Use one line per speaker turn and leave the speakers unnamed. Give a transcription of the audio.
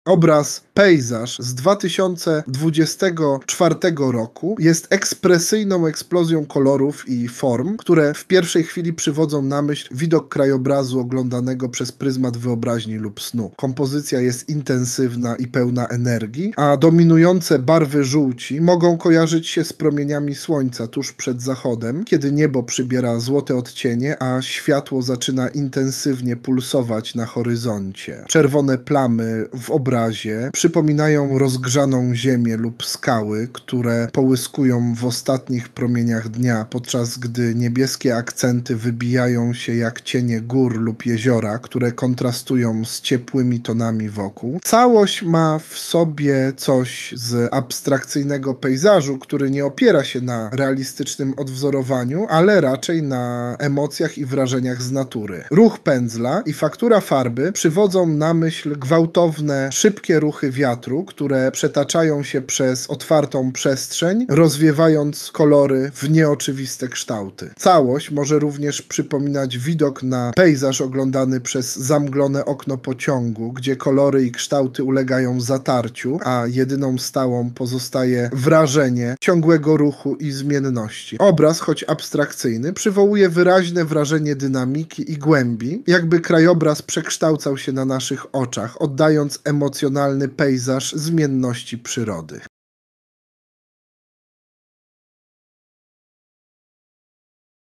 Obraz Pejzaż z 2024 roku jest ekspresyjną eksplozją kolorów i form, które w pierwszej chwili przywodzą na myśl widok krajobrazu oglądanego przez pryzmat wyobraźni lub snu. Kompozycja jest intensywna i pełna energii, a dominujące barwy żółci mogą kojarzyć się z promieniami słońca tuż przed zachodem, kiedy niebo przybiera złote odcienie, a światło zaczyna intensywnie pulsować na horyzoncie. Czerwone plamy w obrazie przypominają rozgrzaną ziemię lub skały, które połyskują w ostatnich promieniach dnia, podczas gdy niebieskie akcenty wybijają się jak cienie gór lub jeziora, które kontrastują z ciepłymi tonami wokół. Całość ma w sobie coś z abstrakcyjnego pejzażu, który nie opiera się na realistycznym odwzorowaniu, ale raczej na emocjach i wrażeniach z natury. Ruch pędzla i faktura farby przywodzą na myśl gwałtowne, szybkie ruchy wiatru, które przetaczają się przez otwartą przestrzeń, rozwiewając kolory w nieoczywiste kształty. Całość może również przypominać widok na pejzaż oglądany przez zamglone okno pociągu, gdzie kolory i kształty ulegają zatarciu, a jedyną stałą pozostaje wrażenie ciągłego ruchu i zmienności. Obraz, choć abstrakcyjny, przywołuje wyraźne wrażenie dynamiki i głębi, jakby krajobraz przekształcał się na naszych oczach, oddając emocjonalny pejzaż zmienności przyrody.